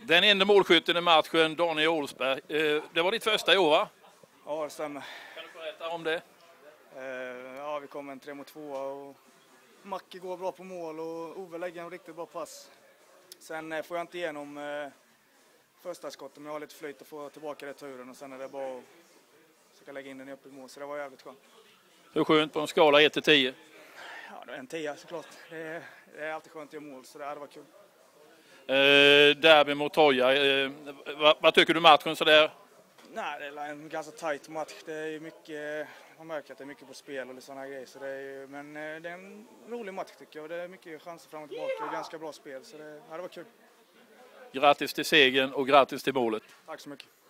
Den enda målskytten i matchen, Daniel Olsberg. Det var ditt första i år, va? Ja, det stämmer. Kan du berätta om det? Ja, vi kom en 3-2 och Macke går bra på mål och Ove lägger en riktigt bra pass. Sen får jag inte igenom första skottet, men jag har lite flyt och får tillbaka returen och sen är det bara att försöka lägga in den i öppet mål, så det var jävligt skönt. Hur skönt på en skala 1-10? Ja, det är en 10 såklart. Det är alltid skönt att göra mål, så det hade varit kul. Derby mot Troja. Vad tycker du matchen sådär? Nej, det är en ganska tajt match. Det är ju mycket, man märker att det är mycket på spel och sådana grejer. Så det är, men det är en rolig match tycker jag. Det är mycket chanser fram och tillbaka och ganska bra spel. Så det hade varit kul. Grattis till segern och grattis till målet. Tack så mycket.